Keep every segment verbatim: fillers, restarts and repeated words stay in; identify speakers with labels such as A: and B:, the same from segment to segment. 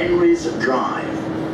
A: Henry's Drive.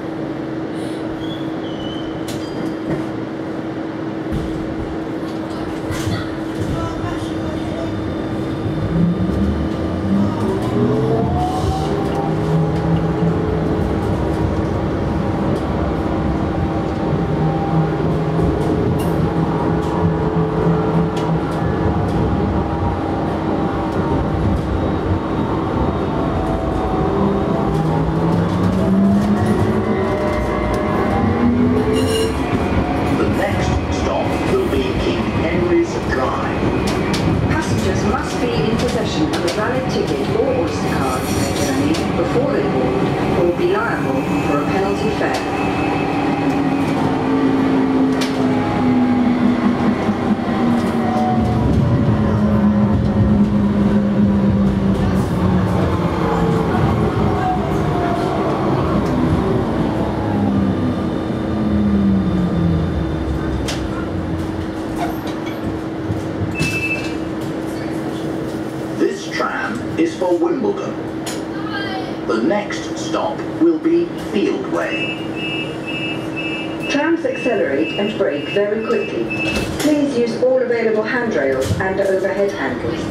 A: Is for Wimbledon. The next stop will be Fieldway.
B: Trams accelerate and brake very quickly. Please use all available handrails and overhead handles.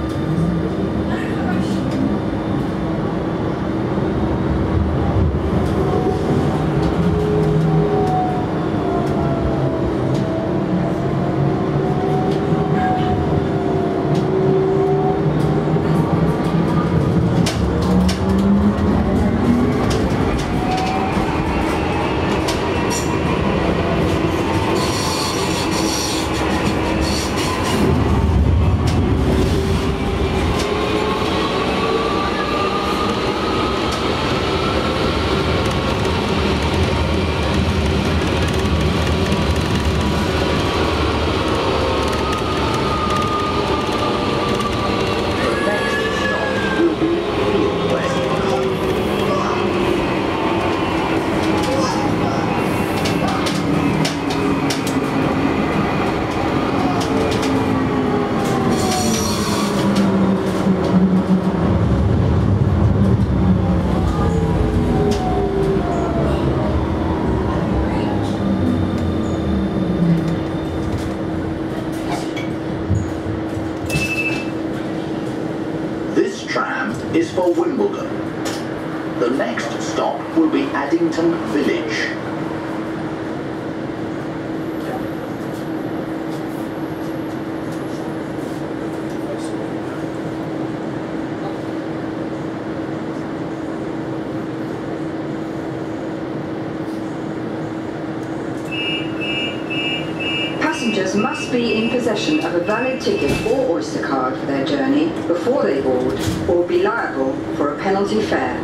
A: Is for Wimbledon. The next stop will be Addington Village.
B: Passengers must be in possession of a valid ticket or Oyster card for their journey before they board, or be liable for a penalty fare.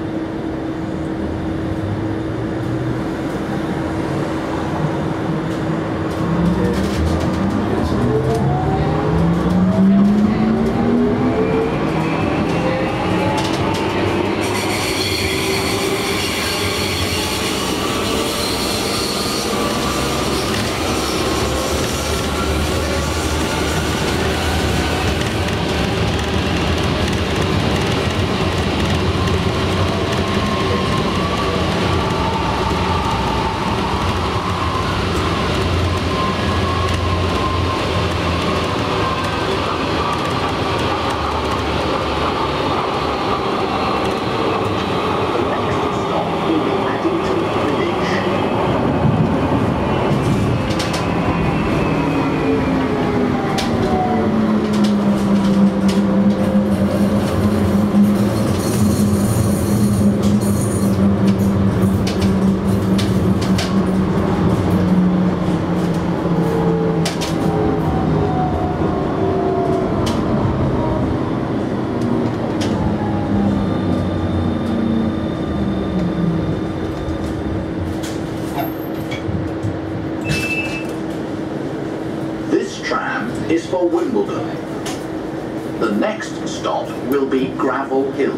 A: Is for Wimbledon. The next stop will be Gravel Hill.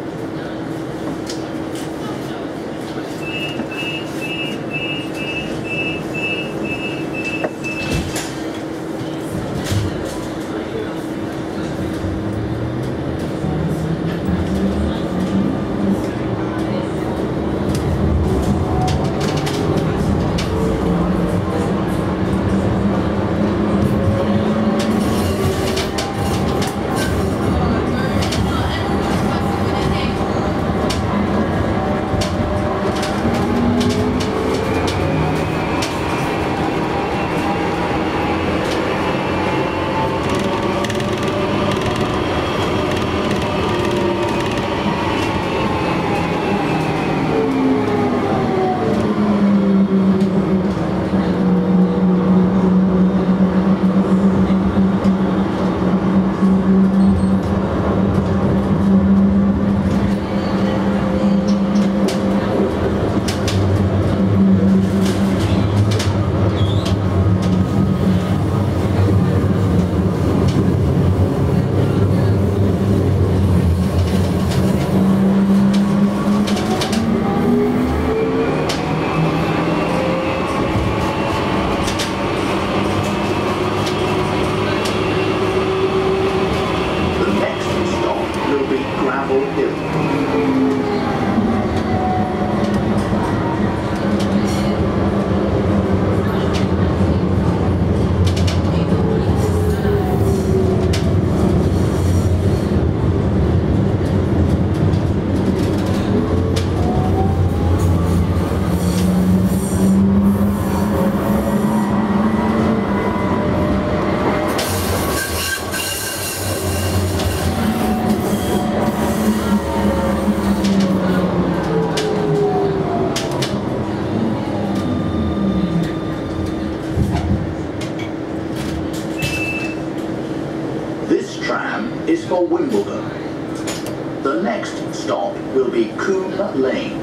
A: Therapia Lane.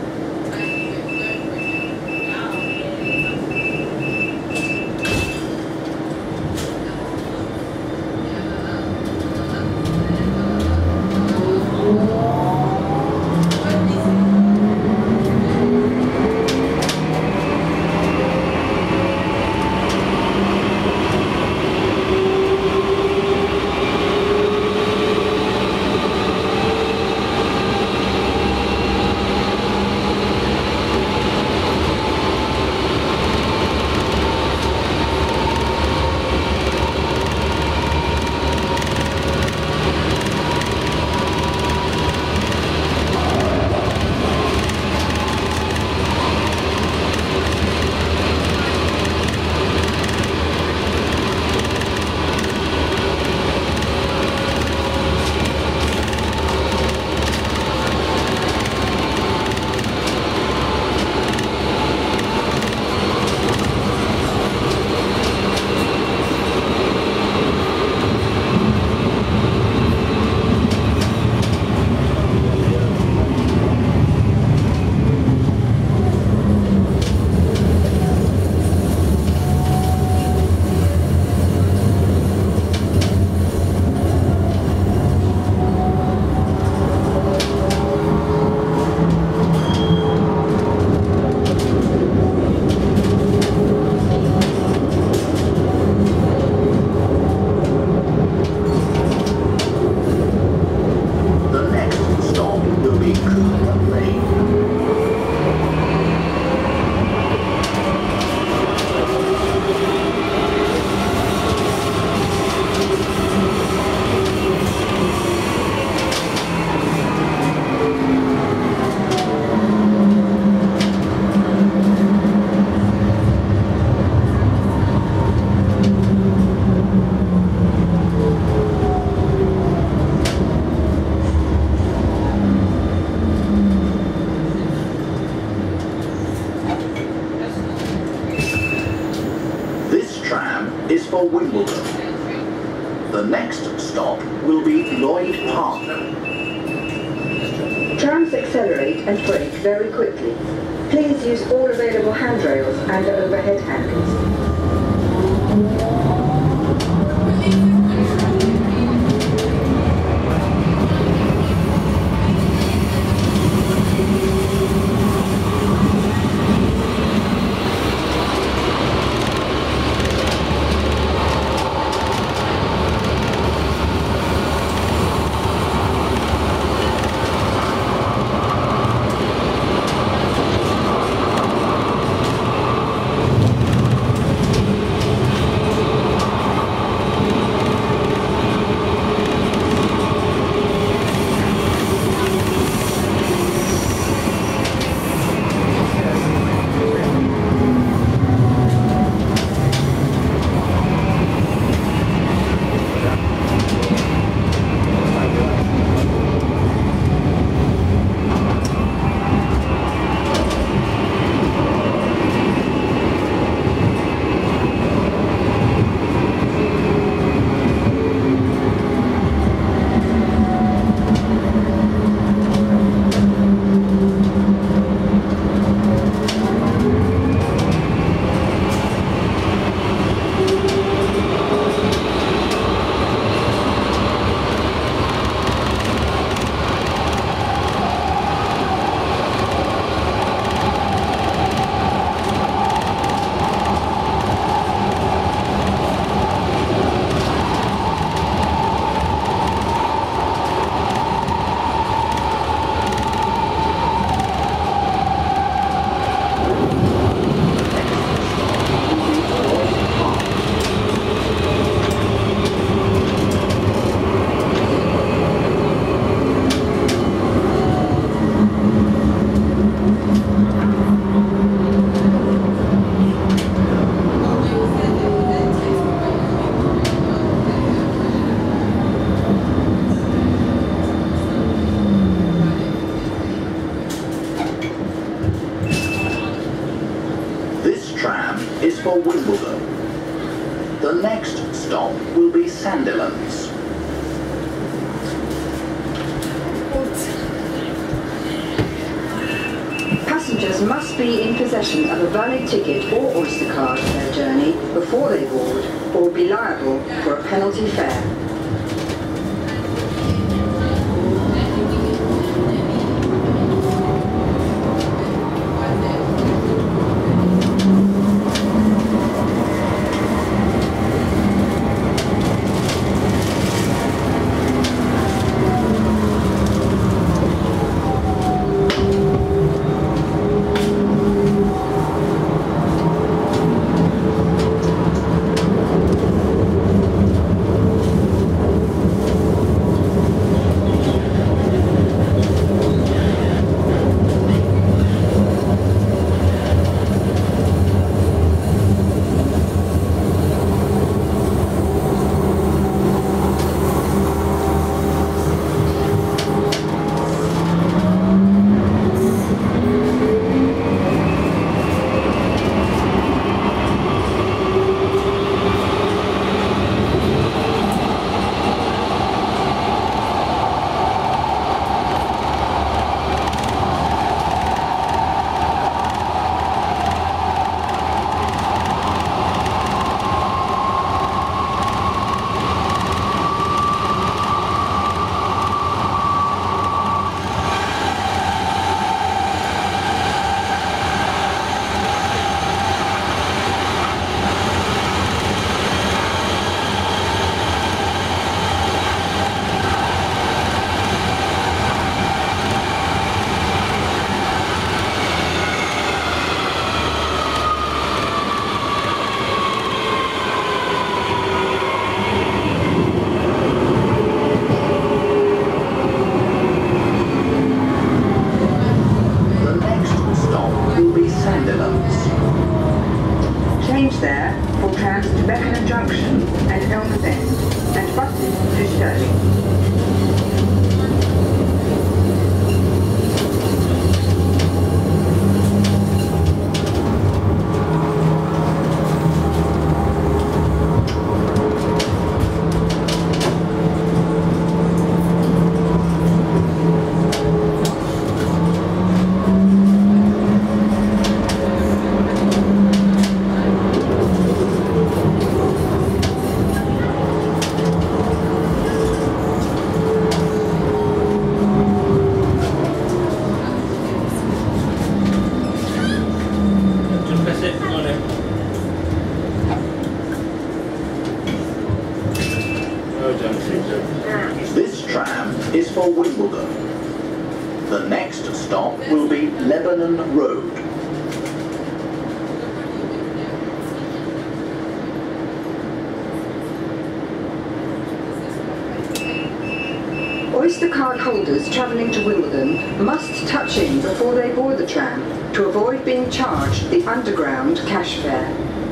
A: Is for Wimbledon. The next stop will be Lloyd Park.
B: Trams accelerate and brake very quickly. Please use all available handrails and overhead handles.
A: is for Wimbledon. The next stop will be Sandilands.
C: What?
B: must be in possession of a valid ticket or Oyster card for their journey before they board, or be liable for a penalty fare. Change there for trams to Beckenham Junction and Elm's End, and buses to Stirling.
A: This tram is for Wimbledon. The next stop will be Lebanon Road.
B: Oyster card holders travelling to Wimbledon must touch in before they board the tram to avoid being charged the underground cash fare.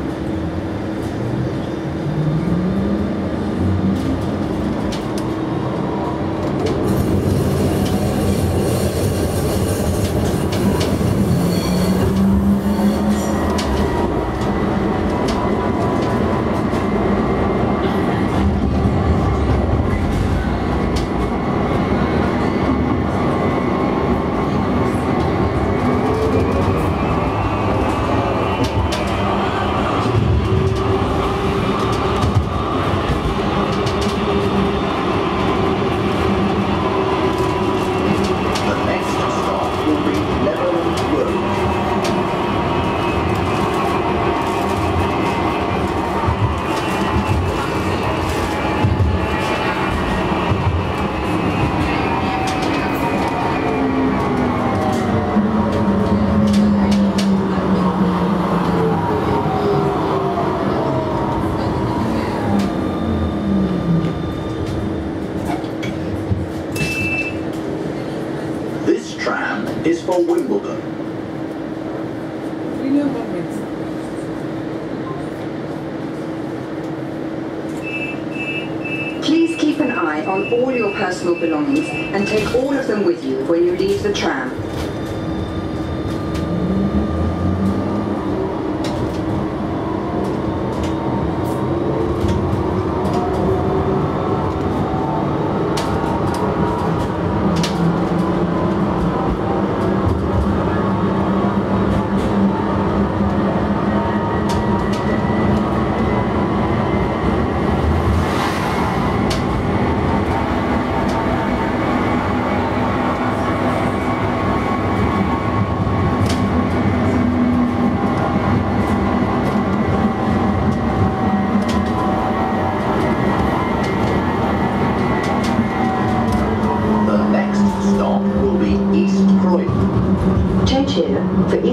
A: This tram is for Wimbledon.
B: Please keep an eye on all your personal belongings and take all of them with you when you leave the tram.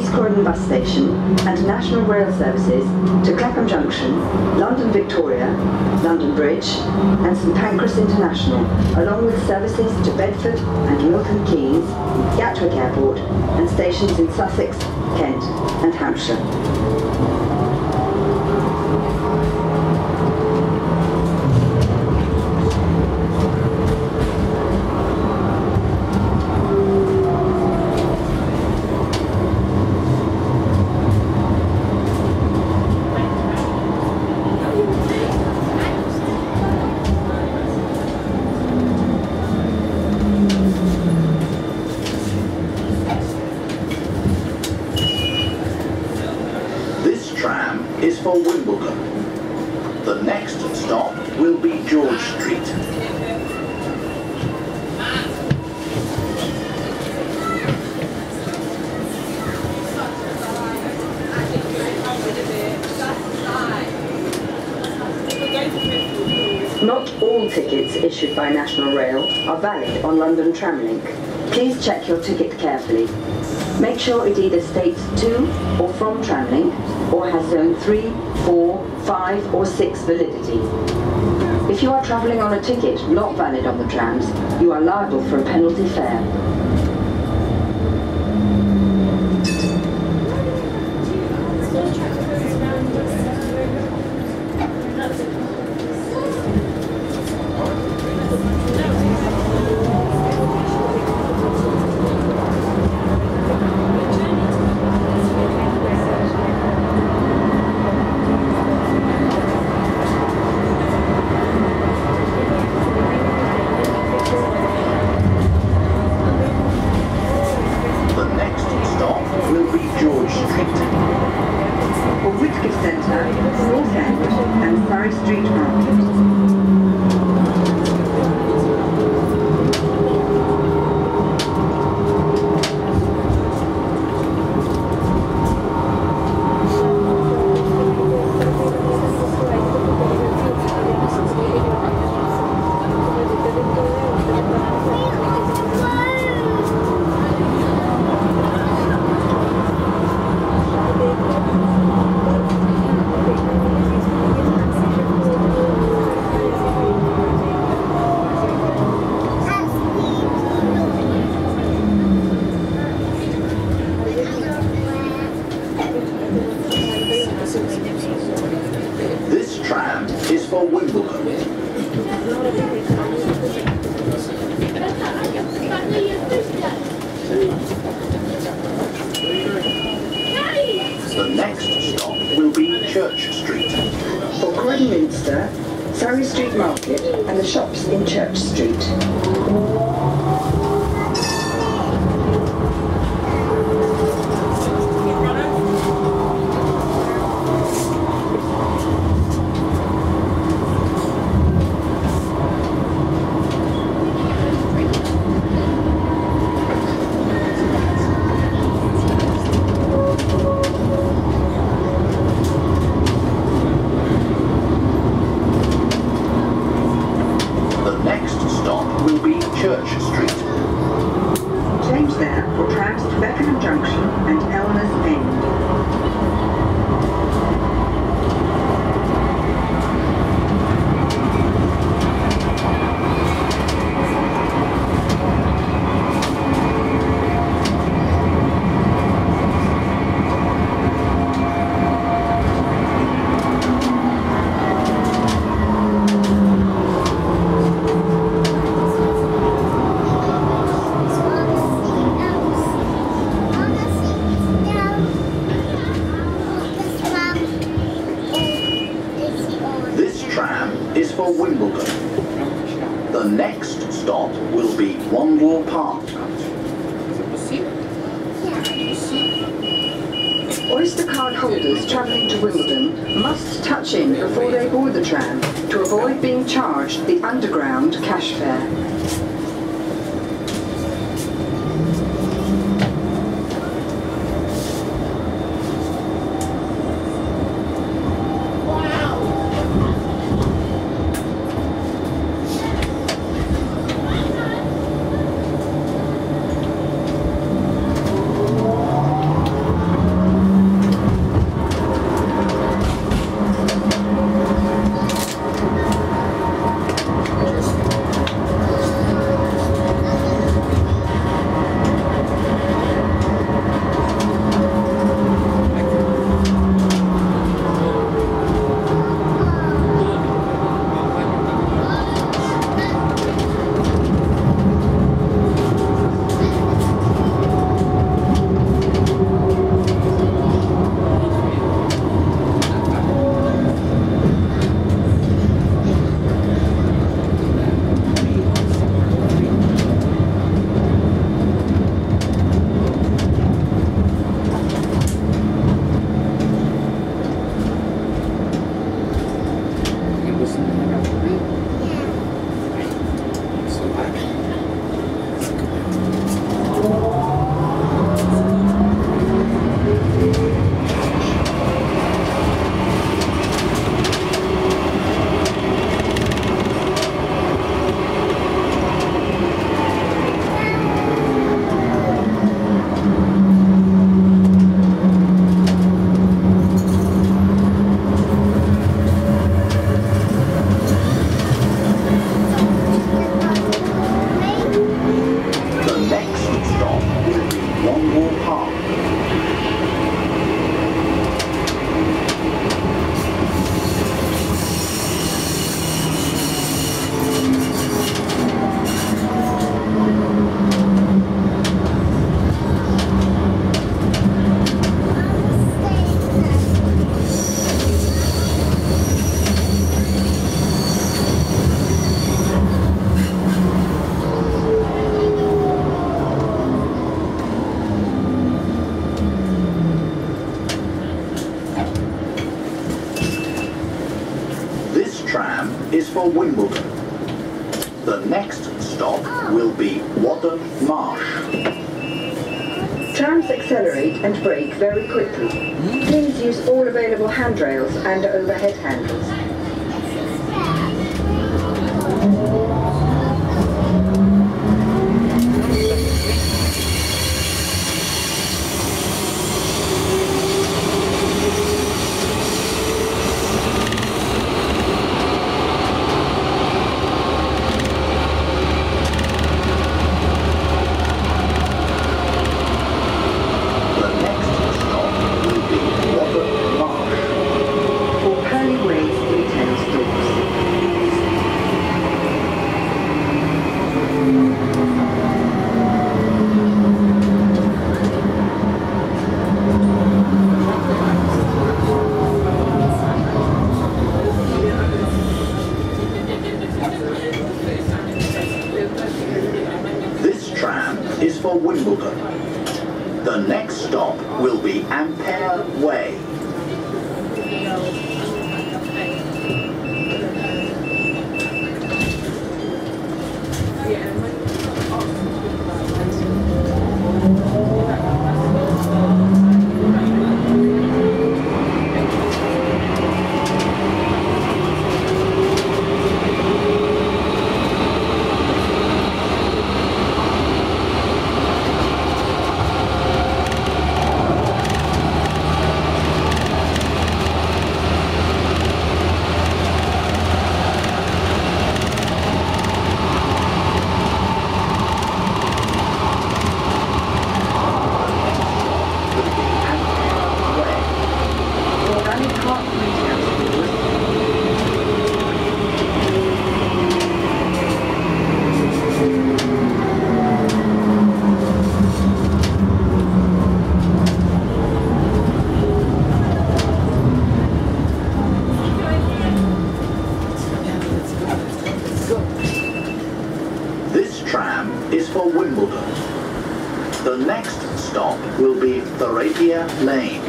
B: East Croydon Bus Station and national rail services to Clapham Junction, London Victoria, London Bridge and St Pancras International, along with services to Bedford and Milton Keynes, Gatwick Airport and stations in Sussex, Kent and Hampshire.
A: Is for Wimbledon. The next stop will be George Street.
B: Not all tickets issued by National Rail are valid on London Tramlink. Please check your ticket carefully. Make sure it either states to or from Tramlink or has zone three, four, five or six validity. If you are travelling on a ticket not valid on the trams, you are liable for a penalty fare.
A: This tram is for Wimbledon. The next stop will be Church Street.
B: For Croydon Minster, Surrey Street Market and the shops in Church Street.
A: Church Street.
B: Change there for trams to Beckenham Junction and Elmer's End.
A: Is for Wimbledon. The next stop will be Wandle Park.
B: Oyster card holders travelling to Wimbledon must touch in before they board the tram to avoid being charged the underground cash fare.
A: will park. Is for Wimbledon. The next stop will be Wadham Marsh.
B: Trams accelerate and brake very quickly. Please use all available handrails and overhead handles.
A: Is for Wimbledon. The next stop will be Ampere Way. Is for Wimbledon. The next stop will be Therapia Lane.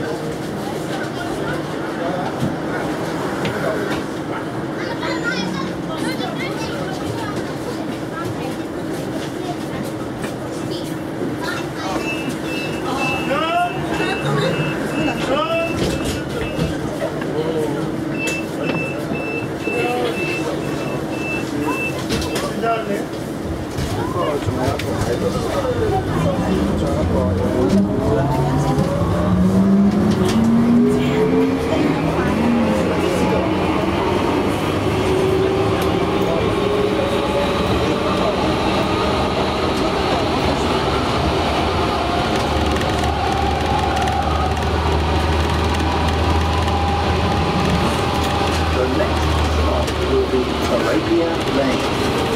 A: Therapia Lane.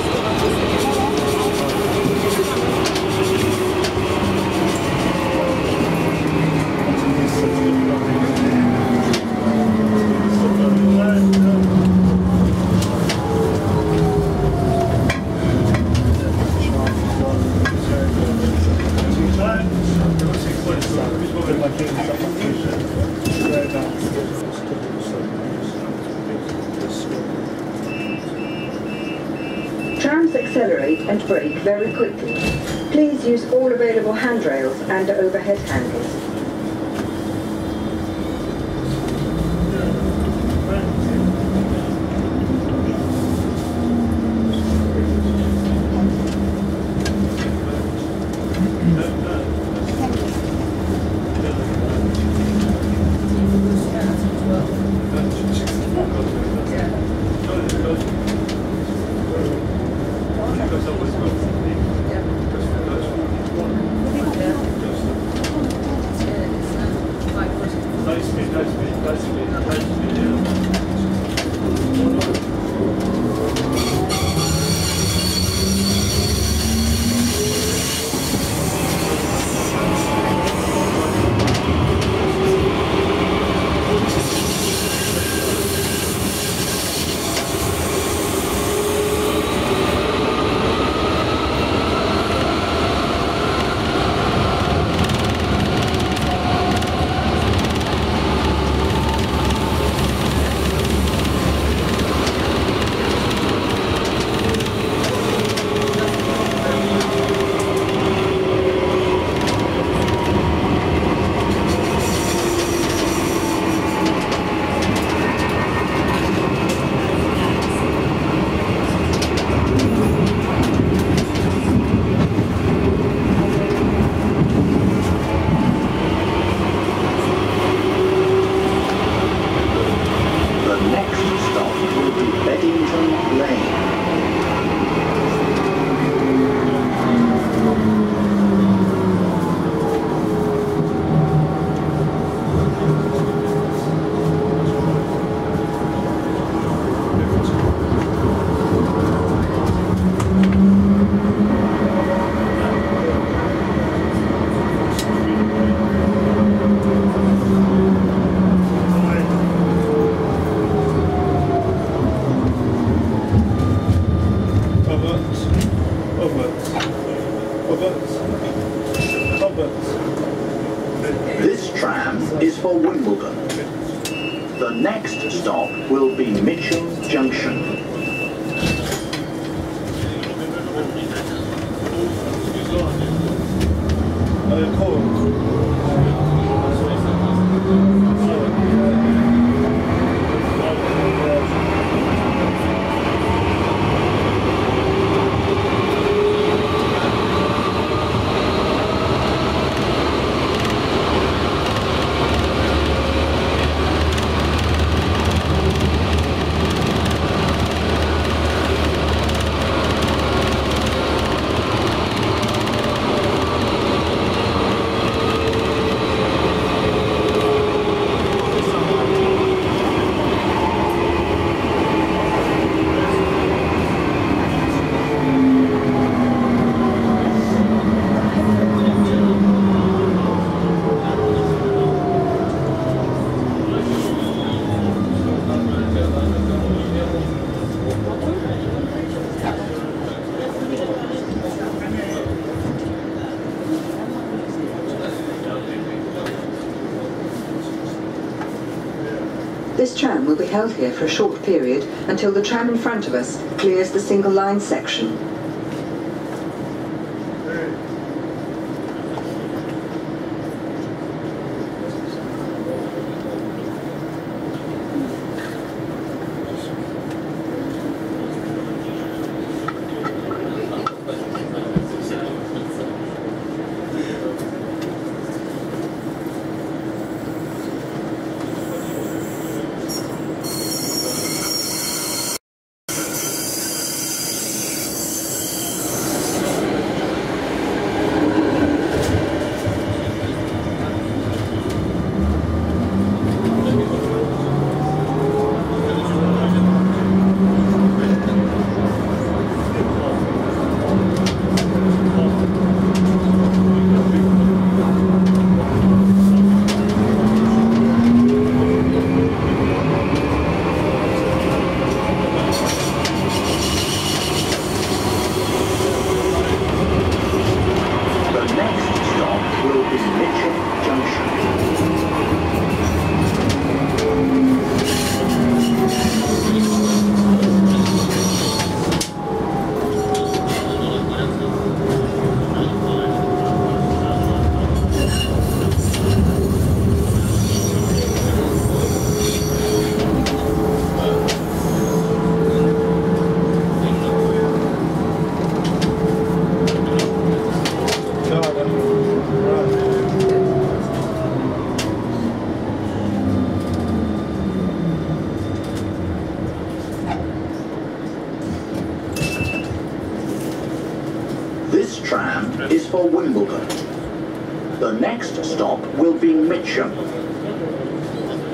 B: Trams accelerate and brake very quickly. Please use all available handrails and overhead handles.
A: Therapia Lane. This tram is for Wimbledon. The next stop will be Mitcham Junction.
B: This tram will be held here for a short period until the tram in front of us clears the single line section.
A: This tram is for Wimbledon. The next stop will be Mitcham.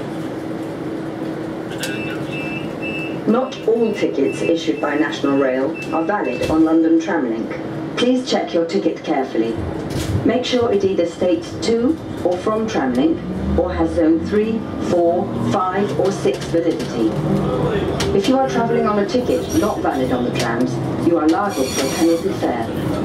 B: Not all tickets issued by National Rail are valid on London Tramlink. Please check your ticket carefully. Make sure it either states to or from Tramlink or has zone three, four, five or six validity. If you are travelling on a ticket not valid on the trams, you are liable for a penalty fare.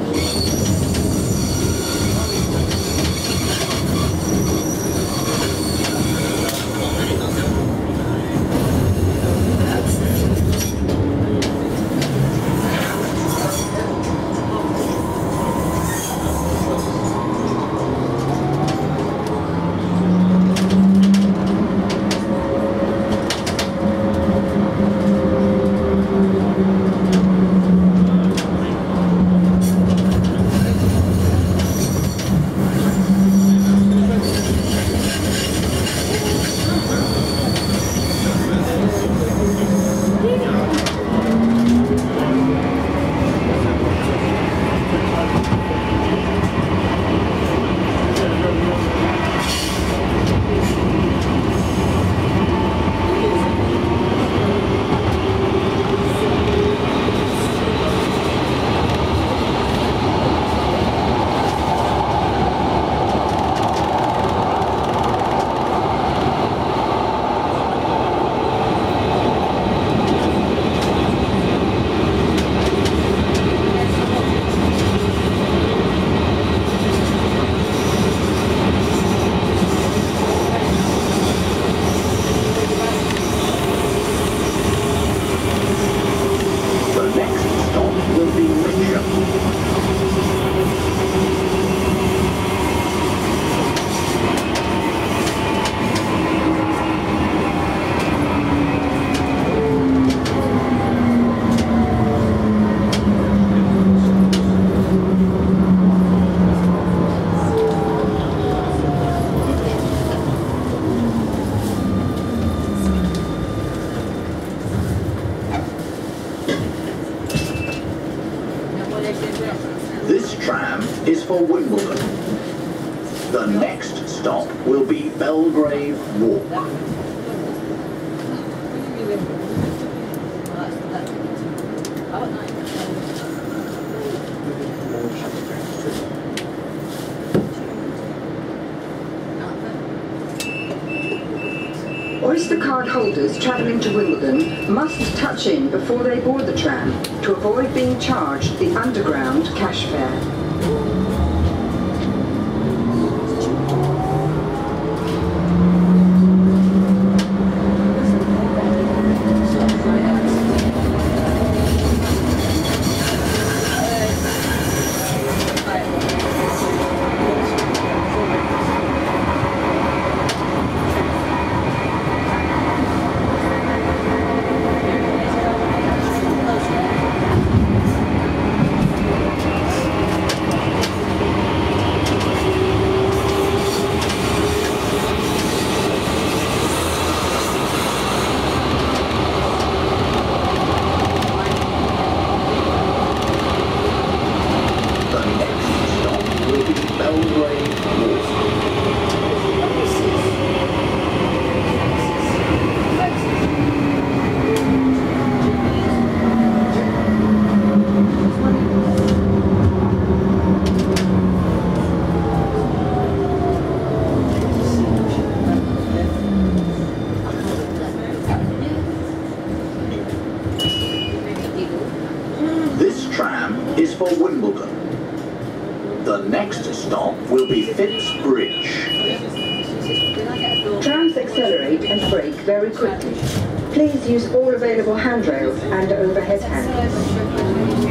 A: This tram is for Wimbledon. The next stop will be Belgrave Walk.
B: Oyster card holders travelling to Wimbledon must touch in before they board the tram to avoid being charged the underground cash fare.
A: This tram is for Wimbledon. The next stop will be Phipps Bridge.
B: Trams accelerate and brake very quickly. Please use all available handrails and overhead handles.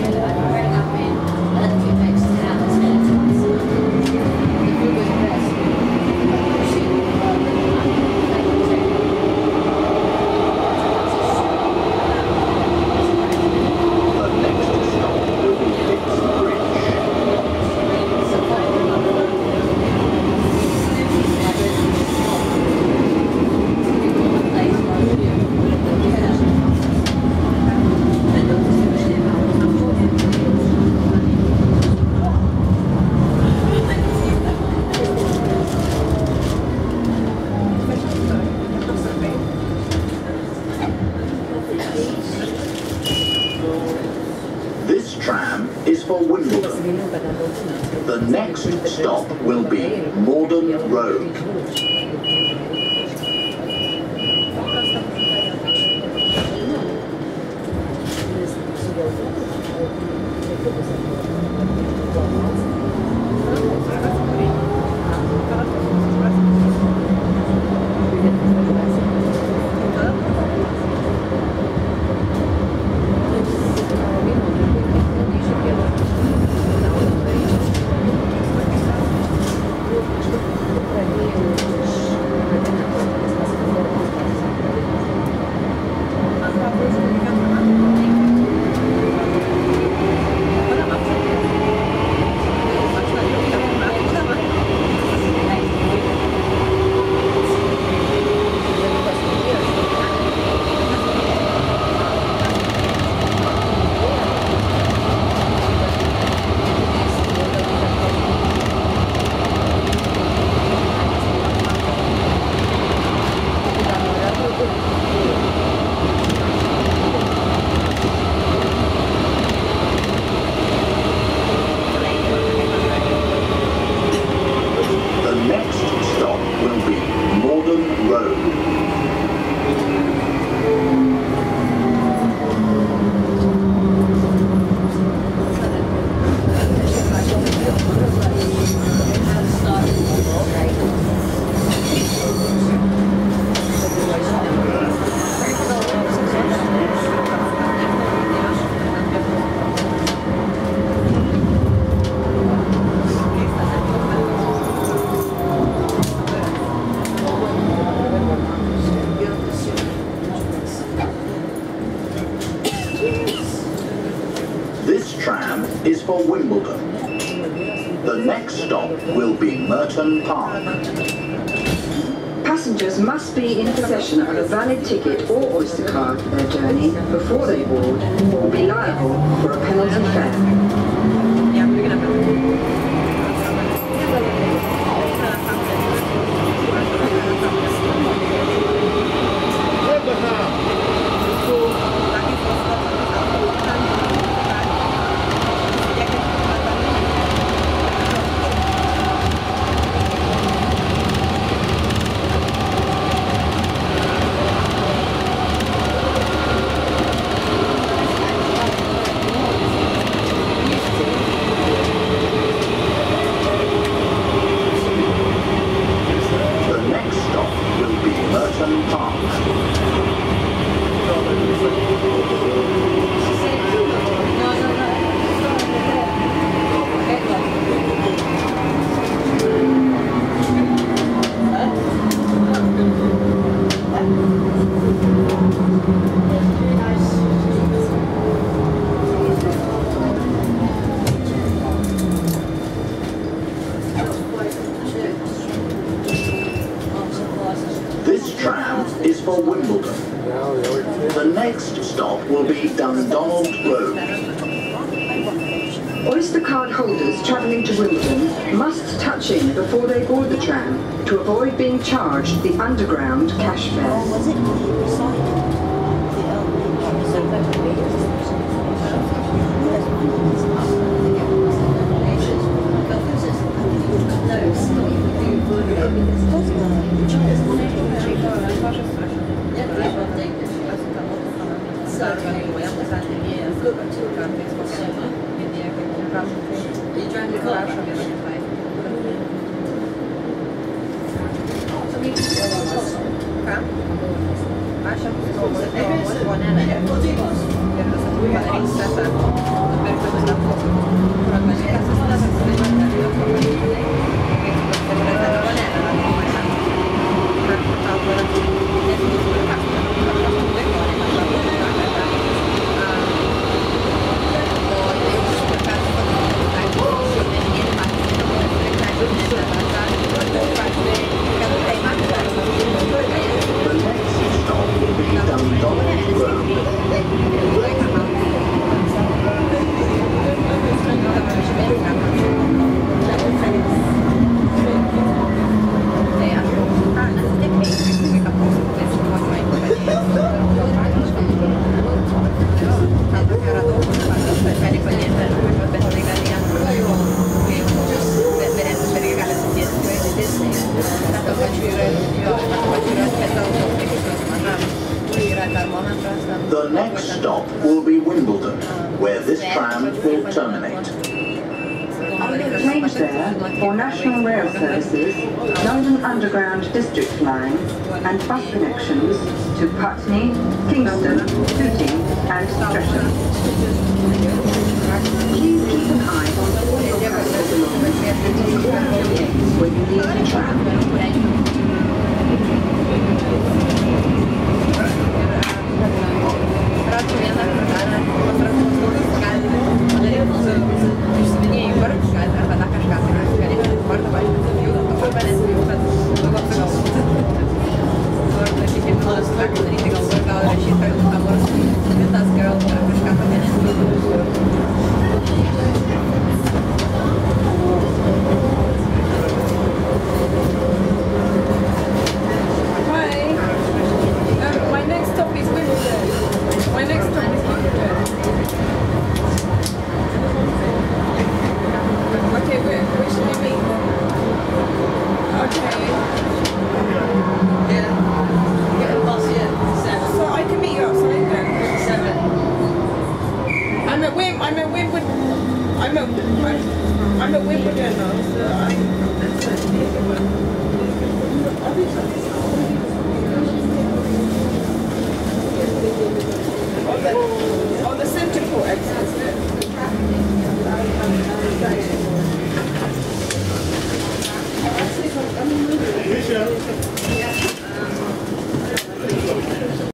A: The next stop will be Morden Road. Is for Wimbledon. The next stop will be Merton Park.
B: Passengers must be in possession of a valid ticket or Oyster card for their journey before they board, or be liable for a penalty fare.
A: This tram is for Wimbledon. The next stop will be Dundonald Road.
B: Oyster card holders travelling to Wimbledon must touch in before they board the tram to avoid being charged the underground cash fare.
A: The next stop will be Wimbledon, where this tram will terminate.
B: Change there for National Rail Services, London Underground District Line and bus connections to Putney, Kingston, Tooting and Streatham. Please keep an eye on all your personal belongings and inform your names when you leave the tram.
C: On the centre port exit, isn't it?